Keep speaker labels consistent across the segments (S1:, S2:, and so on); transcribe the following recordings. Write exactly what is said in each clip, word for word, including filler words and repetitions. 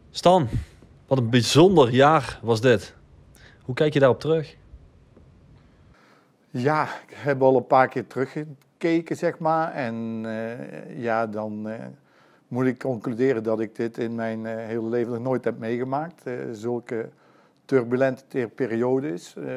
S1: Stan, wat een bijzonder jaar was dit. Hoe kijk je daarop terug?
S2: Ja, ik heb al een paar keer teruggekeken, zeg maar. En uh, ja, dan uh, moet ik concluderen dat ik dit in mijn uh, hele leven nog nooit heb meegemaakt. Uh, zulke turbulente periodes. Uh,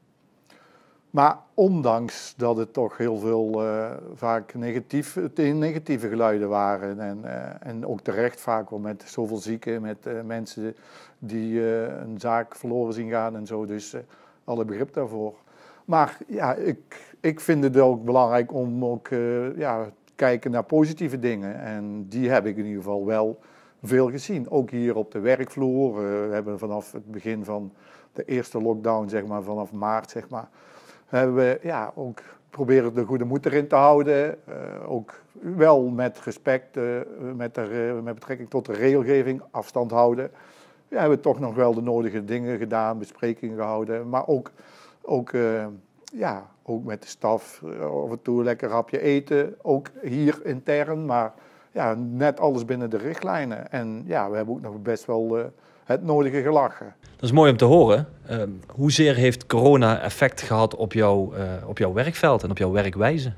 S2: maar ondanks dat het toch heel veel uh, vaak negatief, negatieve geluiden waren. En, uh, en ook terecht vaak wel met zoveel zieken, met uh, mensen die uh, een zaak verloren zien gaan en zo. Dus uh, alle begrip daarvoor. Maar ja, ik, ik vind het ook belangrijk om ook uh, ja, te kijken naar positieve dingen. En die heb ik in ieder geval wel veel gezien. Ook hier op de werkvloer. Uh, we hebben vanaf het begin van de eerste lockdown, zeg maar, vanaf maart, zeg maar, hebben we ja, ook proberen de goede moed erin te houden. Uh, ook wel met respect, uh, met, de, uh, met betrekking tot de regelgeving, afstand houden. Ja, hebben we toch nog wel de nodige dingen gedaan, besprekingen gehouden. Maar ook, ook, uh, ja, ook met de staf, uh, af en toe een lekker hapje eten. Ook hier intern, maar ja, net alles binnen de richtlijnen. En ja, we hebben ook nog best wel uh, het nodige gelachen.
S1: Dat is mooi om te horen. Uh, hoezeer heeft corona effect gehad op, jou, uh, op jouw werkveld en op jouw werkwijze?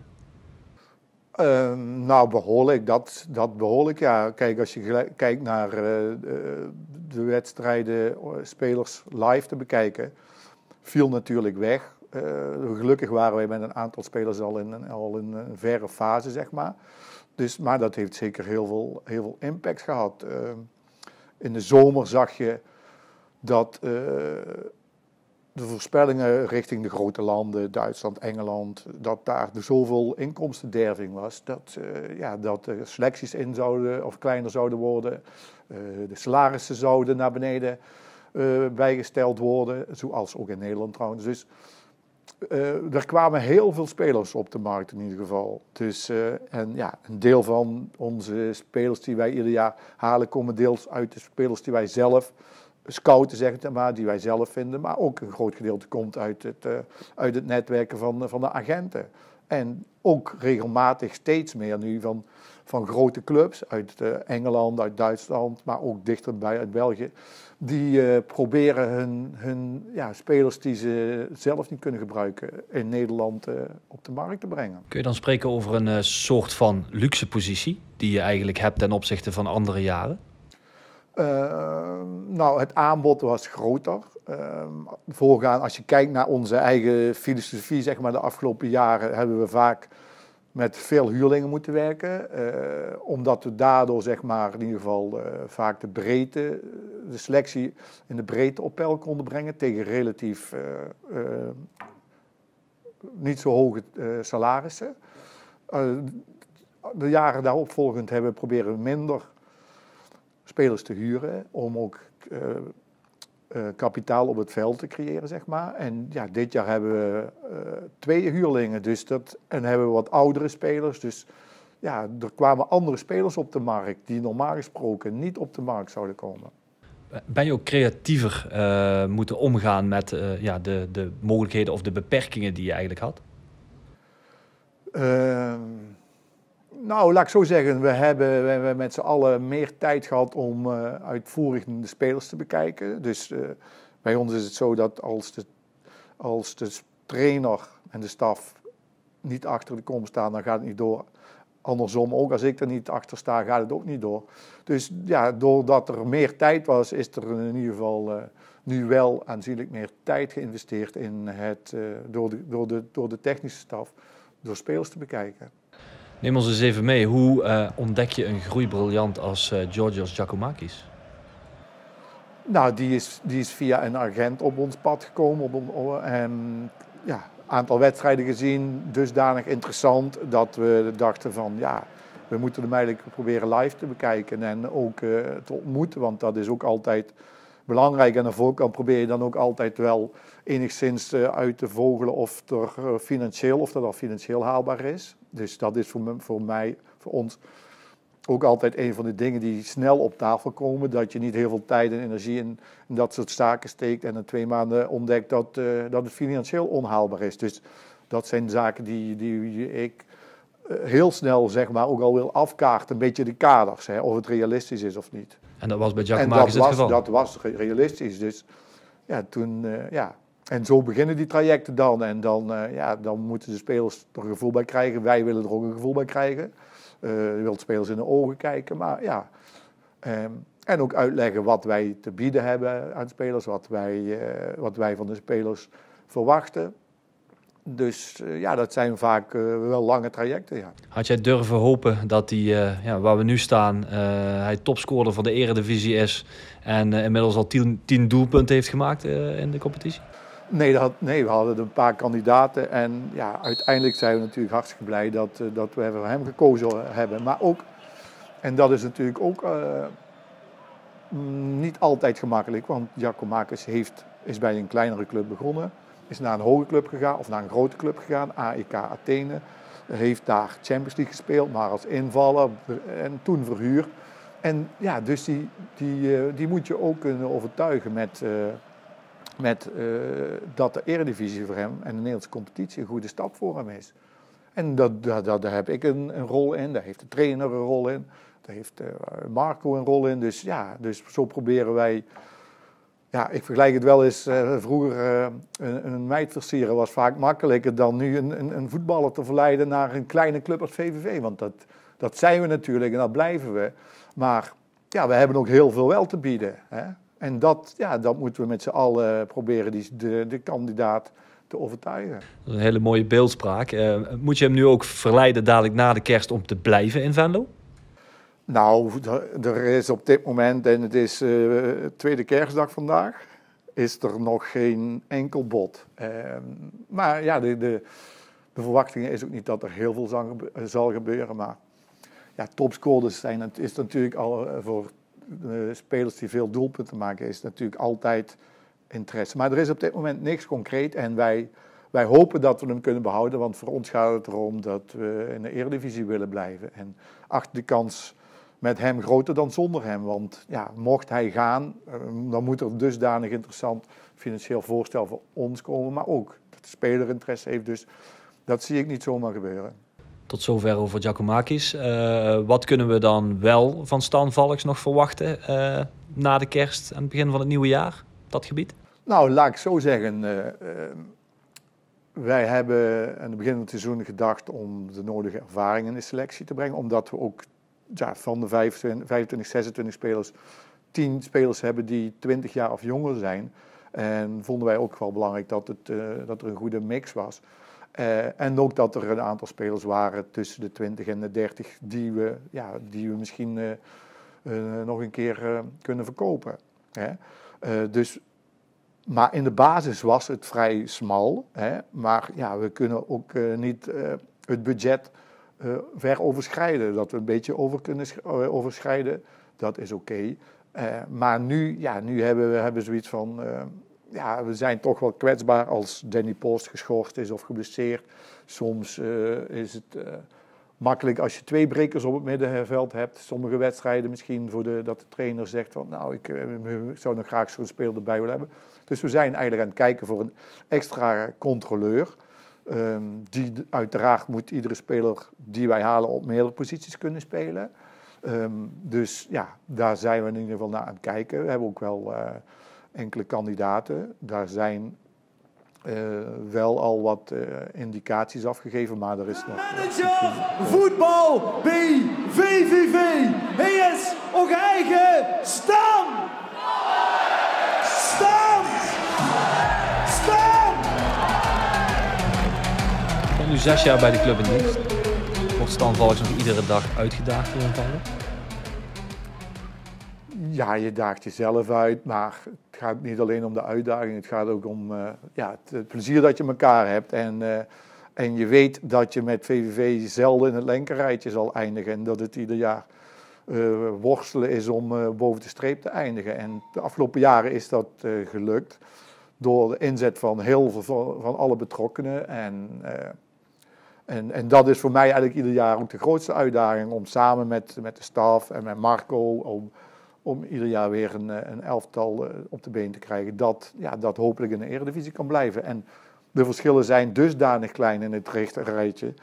S2: Uh, nou, behoorlijk. Dat, dat behoorlijk, ja. Kijk, als je kijkt naar uh, de wedstrijden, spelers live te bekijken, viel natuurlijk weg. Uh, gelukkig waren wij met een aantal spelers al in, al in een verre fase, zeg maar. Dus, maar dat heeft zeker heel veel, heel veel impact gehad. Uh, in de zomer zag je dat uh, de voorspellingen richting de grote landen, Duitsland, Engeland, dat daar er zoveel inkomstenderving was, dat, uh, ja, dat de selecties in zouden, of kleiner zouden worden, uh, de salarissen zouden naar beneden uh, bijgesteld worden, zoals ook in Nederland trouwens. Dus uh, er kwamen heel veel spelers op de markt in ieder geval. Dus, uh, en ja, een deel van onze spelers die wij ieder jaar halen, komen deels uit de spelers die wij zelf scouten, zeg maar, die wij zelf vinden. Maar ook een groot gedeelte komt uit het, uh, uit het netwerken van, van de agenten. En ook regelmatig steeds meer nu van, van grote clubs uit uh, Engeland, uit Duitsland, maar ook dichterbij uit België. Die uh, proberen hun, hun ja, spelers die ze zelf niet kunnen gebruiken in Nederland uh, op de markt te brengen.
S1: Kun je dan spreken over een uh, soort van luxe positie die je eigenlijk hebt ten opzichte van andere jaren?
S2: Uh, nou, het aanbod was groter. Uh, voorgaan, als je kijkt naar onze eigen filosofie, zeg maar, de afgelopen jaren hebben we vaak met veel huurlingen moeten werken. Uh, omdat we daardoor, zeg maar, in ieder geval uh, vaak de breedte, de selectie in de breedte op peil konden brengen tegen relatief uh, uh, niet zo hoge uh, salarissen. Uh, de jaren daarop volgend hebben we proberen minder spelers te huren, om ook uh, uh, kapitaal op het veld te creëren, zeg maar. En ja, dit jaar hebben we uh, twee huurlingen, dus dat, en hebben we wat oudere spelers. Dus ja, er kwamen andere spelers op de markt die normaal gesproken niet op de markt zouden komen.
S1: Ben je ook creatiever uh, moeten omgaan met uh, ja, de, de mogelijkheden of de beperkingen die je eigenlijk had?
S2: Uh, Nou, laat ik zo zeggen, we hebben, we hebben met z'n allen meer tijd gehad om uh, uitvoerig de spelers te bekijken. Dus uh, bij ons is het zo dat als de, als de trainer en de staf niet achter de kom staan, dan gaat het niet door. Andersom ook, als ik er niet achter sta, gaat het ook niet door. Dus ja, doordat er meer tijd was, is er in ieder geval uh, nu wel aanzienlijk meer tijd geïnvesteerd in het, uh, door, de, door, de, door de technische staf, door spelers te bekijken.
S1: Neem ons eens even mee. Hoe uh, ontdek je een groeibriljant als uh, Georgios Giacomakis?
S2: Nou, die is, die is via een agent op ons pad gekomen. Op, op, en ja, een aantal wedstrijden gezien, dusdanig interessant dat we dachten van ja, we moeten hem eigenlijk proberen live te bekijken en ook uh, te ontmoeten, want dat is ook altijd belangrijk. En aan de voorkant probeer je dan ook altijd wel enigszins uh, uit te vogelen of, er, uh, financieel, of dat al financieel haalbaar is. Dus dat is voor, me, voor mij, voor ons ook altijd een van de dingen die snel op tafel komen. Dat je niet heel veel tijd en energie in, in dat soort zaken steekt en in twee maanden ontdekt dat, uh, dat het financieel onhaalbaar is. Dus dat zijn zaken die, die ik uh, heel snel, zeg maar, ook al wil afkaarten. Een beetje de kaders, hè, of het realistisch is of niet.
S1: En dat was bij
S2: En
S1: Giacomakis
S2: dat
S1: het
S2: was,
S1: geval?
S2: dat was realistisch. Dus ja, toen, uh, ja. En zo beginnen die trajecten dan. En dan, uh, ja, dan moeten de spelers er een gevoel bij krijgen. Wij willen er ook een gevoel bij krijgen. Uh, je wilt spelers in de ogen kijken. Maar ja. Um, en ook uitleggen wat wij te bieden hebben aan spelers. Wat wij, uh, wat wij van de spelers verwachten. Dus uh, ja, dat zijn vaak uh, wel lange trajecten, ja.
S1: Had jij durven hopen dat hij, uh, ja, waar we nu staan, uh, hij topscorer van de Eredivisie is en uh, inmiddels al tien, tien doelpunten heeft gemaakt uh, in de competitie?
S2: Nee, dat, nee, we hadden een paar kandidaten en ja, uiteindelijk zijn we natuurlijk hartstikke blij dat, uh, dat we voor hem gekozen hebben. Maar ook, en dat is natuurlijk ook uh, niet altijd gemakkelijk, want Giacomakis heeft, is bij een kleinere club begonnen. Is naar een hoge club gegaan of naar een grote club gegaan, A E K Athene. Heeft daar Champions League gespeeld, maar als invaller en toen verhuur. En ja, dus die, die, die moet je ook kunnen overtuigen met, uh, met uh, dat de Eredivisie voor hem en de Nederlandse competitie een goede stap voor hem is. En dat, dat, dat, daar heb ik een, een rol in, daar heeft de trainer een rol in, daar heeft uh, Marco een rol in. Dus ja, dus zo proberen wij. Ja, ik vergelijk het wel eens, uh, vroeger uh, een, een meid versieren was vaak makkelijker dan nu een, een, een voetballer te verleiden naar een kleine club als V V V. Want dat, dat zijn we natuurlijk en dat blijven we. Maar ja, we hebben ook heel veel wel te bieden. Hè? En dat, ja, dat moeten we met z'n allen proberen, die, de, de kandidaat te overtuigen.
S1: Dat is een hele mooie beeldspraak. Uh, moet je hem nu ook verleiden dadelijk na de kerst om te blijven in Venlo?
S2: Nou, er is op dit moment, en het is uh, tweede kerstdag vandaag, is er nog geen enkel bod. Uh, maar ja, de, de, de verwachting is ook niet dat er heel veel zal, zal gebeuren. Maar ja, topscorers zijn, het is natuurlijk al uh, voor uh, spelers die veel doelpunten maken, is natuurlijk altijd interesse. Maar er is op dit moment niks concreet en wij, wij hopen dat we hem kunnen behouden. Want voor ons gaat het erom dat we in de Eredivisie willen blijven. En achter de kans met hem groter dan zonder hem. Want ja, mocht hij gaan, dan moet er dusdanig interessant financieel voorstel voor ons komen. Maar ook dat de speler interesse heeft. Dus dat zie ik niet zomaar gebeuren.
S1: Tot zover over Giacomakis. Uh, wat kunnen we dan wel van Stan Valks nog verwachten uh, na de kerst en het begin van het nieuwe jaar? Dat gebied?
S2: Nou, laat ik zo zeggen. Uh, uh, wij hebben aan het begin van het seizoen gedacht om de nodige ervaring in de selectie te brengen. Omdat we ook ja, van de vijfentwintig, vijfentwintig, zesentwintig spelers tien spelers hebben die twintig jaar of jonger zijn. En vonden wij ook wel belangrijk dat, het, uh, dat er een goede mix was. Uh, en ook dat er een aantal spelers waren tussen de twintig en de dertig die we, ja, die we misschien uh, uh, nog een keer uh, kunnen verkopen. Hè? Uh, dus, maar in de basis was het vrij smal. Hè? Maar ja, we kunnen ook uh, niet uh, het budget uh, ver overschrijden. Dat we een beetje over kunnen uh, overschrijden, dat is oké. Okay. Uh, maar nu, ja, nu hebben we hebben zoiets van... Uh, Ja, we zijn toch wel kwetsbaar als Danny Post geschorst is of geblesseerd. Soms uh, is het uh, makkelijk als je twee brekers op het middenveld hebt. Sommige wedstrijden misschien voor de, dat de trainer zegt van nou, ik, uh, ik zou nog graag zo'n speler erbij willen hebben. Dus we zijn eigenlijk aan het kijken voor een extra controleur. Um, die uiteraard moet iedere speler die wij halen op meerdere posities kunnen spelen. Um, dus ja, daar zijn we in ieder geval naar aan het kijken. We hebben ook wel... Uh, enkele kandidaten. Daar zijn uh, wel al wat uh, indicaties afgegeven, maar er is nog...
S3: Manager voetbal B V V V. Hij is ook eigen Stan! Stan! Stan!
S1: Ik ben nu zes jaar bij de club in dienst. Wordt Stan Valks nog iedere dag uitgedaagd door een valler?
S2: Ja, je daagt jezelf uit, maar het gaat niet alleen om de uitdaging. Het gaat ook om uh, ja, het, het plezier dat je elkaar hebt. En, uh, en je weet dat je met V V V zelden in het linkerrijtje zal eindigen. En dat het ieder jaar uh, worstelen is om uh, boven de streep te eindigen. En de afgelopen jaren is dat uh, gelukt. Door de inzet van heel veel van alle betrokkenen. En, uh, en, en dat is voor mij eigenlijk ieder jaar ook de grootste uitdaging. Om samen met, met de staf en met Marco... Om, om ieder jaar weer een, een elftal op de been te krijgen dat, ja, dat hopelijk in de Eredivisie kan blijven. En de verschillen zijn dusdanig klein in het rechterrijtje.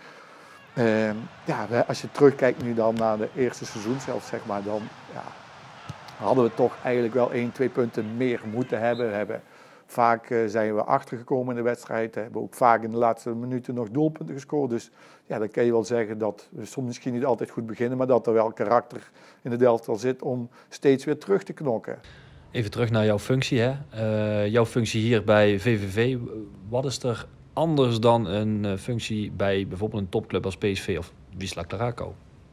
S2: Uh, ja, als je terugkijkt nu dan naar de eerste seizoen zelf, zeg maar, dan, ja, hadden we toch eigenlijk wel één, twee punten meer moeten hebben. We hebben vaak uh, zijn we achtergekomen in de wedstrijd. We hebben ook vaak in de laatste minuten nog doelpunten gescoord. Dus ja, dan kan je wel zeggen dat we soms misschien niet altijd goed beginnen, maar dat er wel karakter in het elftal zit om steeds weer terug te knokken.
S1: Even terug naar jouw functie. Hè? Uh, jouw functie hier bij V V V. Wat is er anders dan een uh, functie bij bijvoorbeeld een topclub als P S V of Wisła Kraków?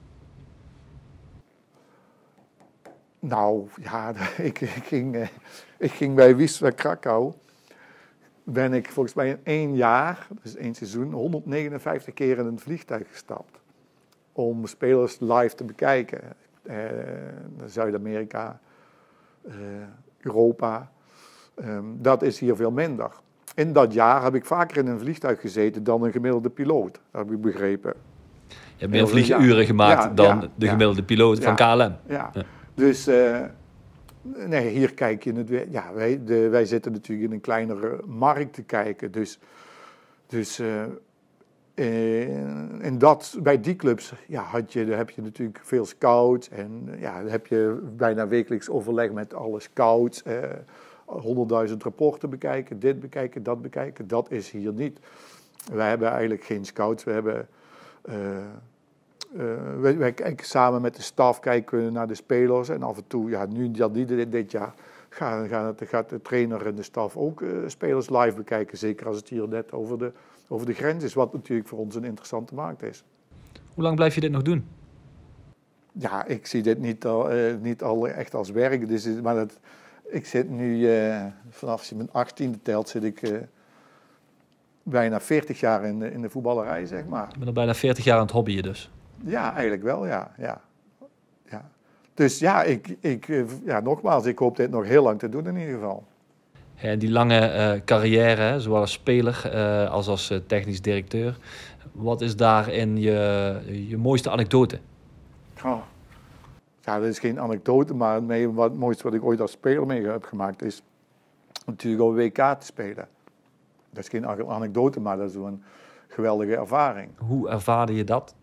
S2: Nou ja, ik, ik, ging, uh, ik ging bij Wisła Kraków. Ben ik volgens mij in één jaar, dus één seizoen, honderdnegenenvijftig keer in een vliegtuig gestapt. Om spelers live te bekijken. Uh, Zuid-Amerika, uh, Europa. Um, dat is hier veel minder. In dat jaar heb ik vaker in een vliegtuig gezeten dan een gemiddelde piloot, heb ik begrepen.
S1: Je hebt meer vlieguren gemaakt ja, dan ja, de gemiddelde ja, piloot van
S2: ja,
S1: K L M.
S2: Ja, ja. Dus uh, nee, hier kijk je het weer. Ja, wij, de, wij zitten natuurlijk in een kleinere markt te kijken. Dus, dus uh, in, in dat, bij die clubs ja, had je, heb je natuurlijk veel scouts. En ja, dan heb je bijna wekelijks overleg met alle scouts. Uh, honderdduizend rapporten bekijken, dit bekijken, dat bekijken. Dat is hier niet. Wij hebben eigenlijk geen scouts. We hebben... Uh, Uh, wij, wij kijken samen met de staf kijken we naar de spelers en af en toe, ja, nu dat niet dit, dit jaar, gaan, gaan het, gaat de trainer en de staf ook uh, spelers live bekijken. Zeker als het hier net over de, over de grens is, wat natuurlijk voor ons een interessante markt is.
S1: Hoe lang blijf je dit nog doen?
S2: Ja, ik zie dit niet al, uh, niet al echt als werk. Dus, maar dat, ik zit nu, uh, vanaf mijn achttiende telt, zit ik uh, bijna veertig jaar in de, in de voetballerij, zeg maar.
S1: Je bent al bijna veertig jaar aan het hobbyen dus.
S2: Ja, eigenlijk wel, ja. ja. ja. Dus ja, ik, ik, ja, nogmaals, ik hoop dit nog heel lang te doen in ieder geval.
S1: En die lange uh, carrière, zowel als speler uh, als als uh, technisch directeur. Wat is daarin je, je mooiste anekdote?
S2: Oh. Ja, dat is geen anekdote, maar het wat, mooiste wat ik ooit als speler mee heb gemaakt is natuurlijk op W K te spelen. Dat is geen anekdote, maar dat is een geweldige ervaring.
S1: Hoe ervaarde je dat?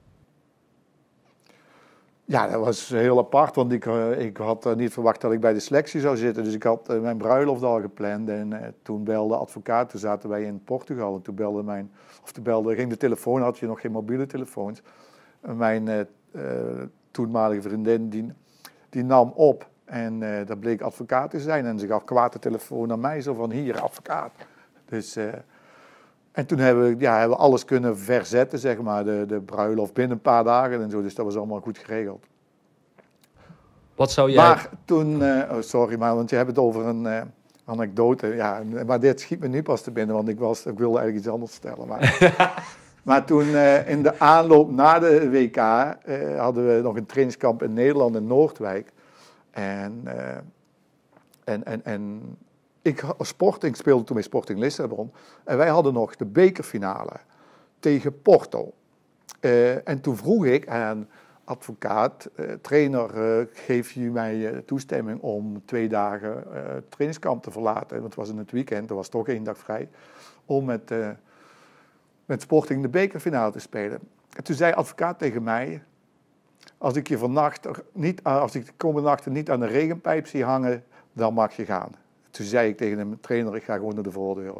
S2: Ja, dat was heel apart, want ik, uh, ik had uh, niet verwacht dat ik bij de selectie zou zitten. Dus ik had uh, mijn bruiloft al gepland en uh, toen belde de advocaat, toen zaten wij in Portugal. En toen belde mijn, of toen belde, ging de telefoon, had je nog geen mobiele telefoons. En mijn uh, uh, toenmalige vriendin, die, die nam op en uh, dat bleek advocaat te zijn. En ze gaf kwaad de telefoon naar mij, zo van hier, advocaat. Dus... Uh, En toen hebben we, ja, hebben we alles kunnen verzetten, zeg maar, de, de bruiloft binnen een paar dagen en zo. Dus dat was allemaal goed geregeld.
S1: Wat zou jij...
S2: Maar toen, uh, oh sorry, maar want je hebt het over een uh, anekdote. Ja, maar dit schiet me nu pas te binnen, want ik, was, ik wilde eigenlijk iets anders vertellen. Maar, maar toen uh, in de aanloop na de W K uh, hadden we nog een trainingskamp in Nederland, in Noordwijk. En... Uh, en, en, en Ik, Sporting speelde toen bij Sporting Lissabon. En wij hadden nog de bekerfinale tegen Porto. Uh, en toen vroeg ik aan advocaat, uh, trainer, uh, geef je mij uh, toestemming om twee dagen uh, trainingskamp te verlaten. Want het was in het weekend, er was toch één dag vrij. Om met, uh, met Sporting de bekerfinale te spelen. En toen zei advocaat tegen mij, als ik je vannacht niet, als ik de komende nachten niet aan de regenpijp zie hangen, dan mag je gaan. Toen zei ik tegen de trainer, ik ga gewoon naar de voordeur.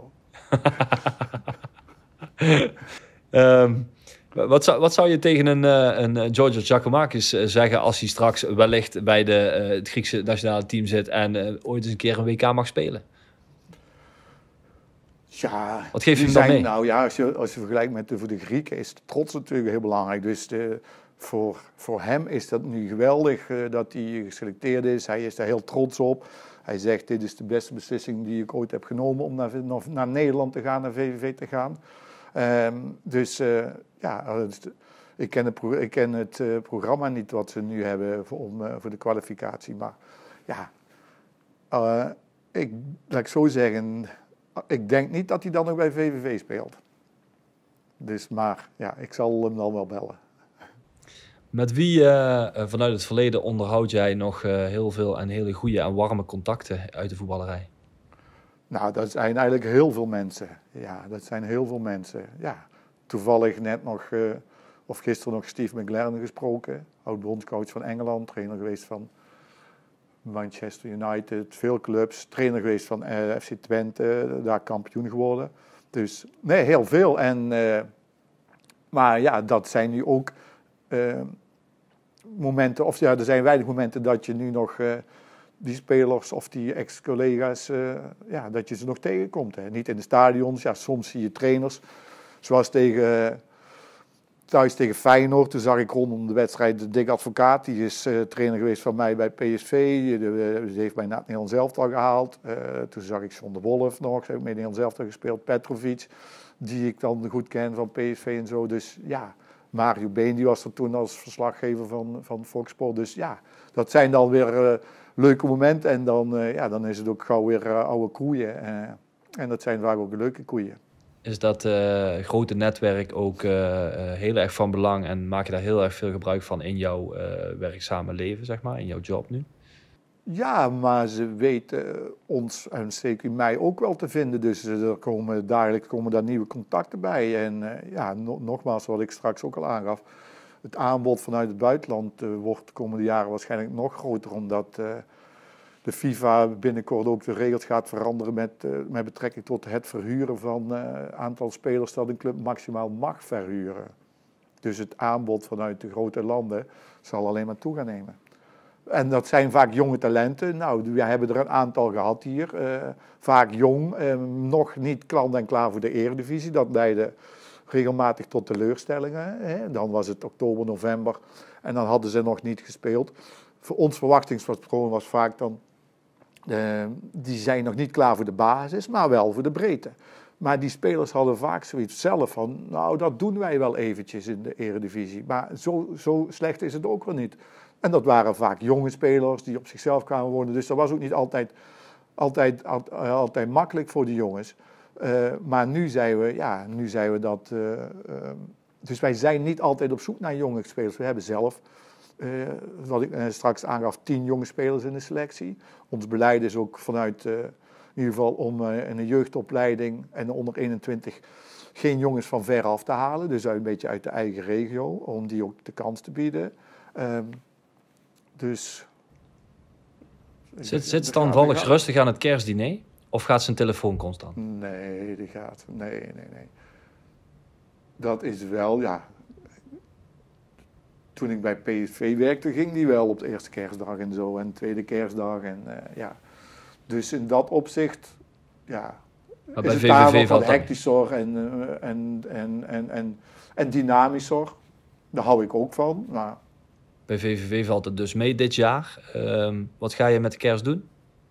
S1: um, wat, zou, wat zou je tegen een, een Giorgio Giacomakis zeggen als hij straks wellicht bij de, uh, het Griekse nationale team zit en uh, ooit eens een keer een W K mag spelen?
S2: Ja,
S1: wat geeft je hem
S2: zijn,
S1: dan mee?
S2: Nou ja, als je, als je vergelijkt met de, voor de Grieken is de trots natuurlijk heel belangrijk. Dus de, voor, voor hem is dat nu geweldig uh, dat hij geselecteerd is. Hij is daar heel trots op. Hij zegt, dit is de beste beslissing die ik ooit heb genomen om naar, naar Nederland te gaan, naar V V V te gaan. Um, dus uh, ja, ik ken het, ik ken het uh, programma niet wat ze nu hebben voor, om, uh, voor de kwalificatie. Maar ja, uh, ik, laat ik zo zeggen, ik denk niet dat hij dan nog bij V V V speelt. Dus maar ja, ik zal hem dan wel bellen.
S1: Met wie uh, vanuit het verleden onderhoud jij nog uh, heel veel en hele goede en warme contacten uit de voetballerij?
S2: Nou, dat zijn eigenlijk heel veel mensen. Ja, dat zijn heel veel mensen. Ja, toevallig net nog, uh, of gisteren nog Steve McLaren gesproken. Oud-bondscoach van Engeland, trainer geweest van, Manchester United, veel clubs. Trainer geweest van uh, F C Twente, daar kampioen geworden. Dus nee, heel veel. En, uh, maar ja, dat zijn nu ook uh, momenten, of ja, er zijn weinig momenten dat je nu nog uh, die spelers of die ex-collega's, uh, ja, dat je ze nog tegenkomt. Hè. Niet in de stadions, ja, soms zie je trainers, zoals tegen... Uh, Thuis tegen Feyenoord, toen zag ik rondom de wedstrijd de Dick Advocaat. Die is uh, trainer geweest van mij bij P S V. Die heeft mij naar het Nederlands elftal gehaald. Uh, toen zag ik John de Wolf nog, ze heeft met Nederlands elftal gespeeld. Petrovic, die ik dan goed ken van P S V en zo. Dus ja, Mario Been, die was er toen als verslaggever van, van Fox Sport. Dus ja, dat zijn dan weer uh, leuke momenten. En dan, uh, ja, dan is het ook gauw weer uh, oude koeien. Uh, en dat zijn vaak ook leuke koeien.
S1: Is dat uh, grote netwerk ook uh, uh, heel erg van belang en maak je daar heel erg veel gebruik van in jouw uh, werkzame leven, zeg maar, in jouw job nu?
S2: Ja, maar ze weten ons en zeker mij ook wel te vinden. Dus er komen dagelijks komen daar nieuwe contacten bij. En uh, ja, no- nogmaals, wat ik straks ook al aangaf, het aanbod vanuit het buitenland uh, wordt de komende jaren waarschijnlijk nog groter, omdat uh, de FIFA binnenkort ook de regels gaat veranderen met, uh, met betrekking tot het verhuren van het uh, aantal spelers dat een club maximaal mag verhuren. Dus het aanbod vanuit de grote landen zal alleen maar toe gaan nemen. En dat zijn vaak jonge talenten. Nou, we hebben er een aantal gehad hier. Uh, vaak jong, uh, nog niet klant en klaar voor de Eredivisie. Dat leidde regelmatig tot teleurstellingen. Hè. Dan was het oktober, november en dan hadden ze nog niet gespeeld. Voor ons verwachtingspatroon was vaak dan, uh, die zijn nog niet klaar voor de basis, maar wel voor de breedte. Maar die spelers hadden vaak zoiets zelf van, nou dat doen wij wel eventjes in de Eredivisie. Maar zo, zo slecht is het ook wel niet. En dat waren vaak jonge spelers die op zichzelf kwamen wonen. Dus dat was ook niet altijd, altijd, altijd, altijd makkelijk voor die jongens. Uh, maar nu zijn we, ja, nu zijn we dat... Uh, uh, dus wij zijn niet altijd op zoek naar jonge spelers. We hebben zelf, uh, wat ik uh, straks aangaf, tien jonge spelers in de selectie. Ons beleid is ook vanuit, uh, in ieder geval om uh, in een jeugdopleiding en onder eenentwintig geen jongens van ver af te halen. Dus uit, een beetje uit de eigen regio, om die ook de kans te bieden. Uh, dus...
S1: Zit, zit ze dan volgens rustig aan het kerstdiner? Of gaat zijn telefoon constant?
S2: Nee, die gaat. Nee, nee, nee. Dat is wel, ja. Toen ik bij P S V werkte, ging die wel op de eerste kerstdag en zo. En de tweede kerstdag. En uh, ja. Dus in dat opzicht, ja.
S1: Maar
S2: bij
S1: bij V V V
S2: wat
S1: valt
S2: hectischer en, uh, en, en, en, en, en dynamischer. Daar hou ik ook van. Maar...
S1: Bij V V V valt het dus mee dit jaar. Um, wat ga je met de kerst doen?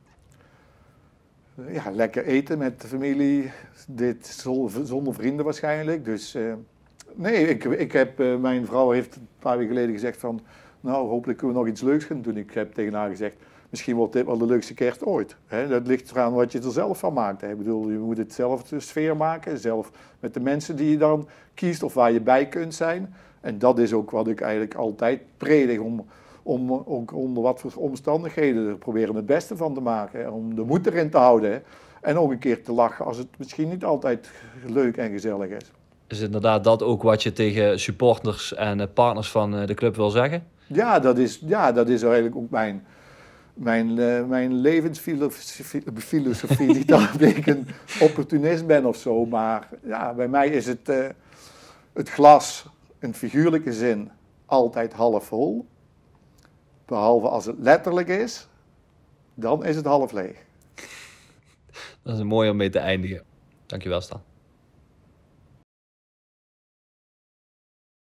S2: Ja, lekker eten met de familie. Dit zonder vrienden waarschijnlijk. Dus uh, nee, ik, ik heb, uh, mijn vrouw heeft een paar weken geleden gezegd van, nou, hopelijk kunnen we nog iets leuks gaan doen. Ik heb tegen haar gezegd, misschien wordt dit wel de leukste kerst ooit. Hè? Dat ligt eraan wat je er zelf van maakt. Hè? Ik bedoel, je moet het zelf de sfeer maken, zelf met de mensen die je dan kiest of waar je bij kunt zijn. En dat is ook wat ik eigenlijk altijd predig, om, om ook onder wat voor omstandigheden er proberen het beste van te maken. Hè? Om de moed erin te houden. Hè? En ook een keer te lachen als het misschien niet altijd leuk en gezellig is.
S1: Is inderdaad dat ook wat je tegen supporters en partners van de club wil zeggen?
S2: Ja, dat is, ja, dat is eigenlijk ook mijn, mijn, uh, mijn levensfilosofie. Niet dat ik een opportunist ben of zo, maar ja, bij mij is het, uh, het glas in figuurlijke zin altijd half vol. Behalve als het letterlijk is, dan is het half leeg.
S1: Dat is een mooi om mee te eindigen. Dankjewel, Stan.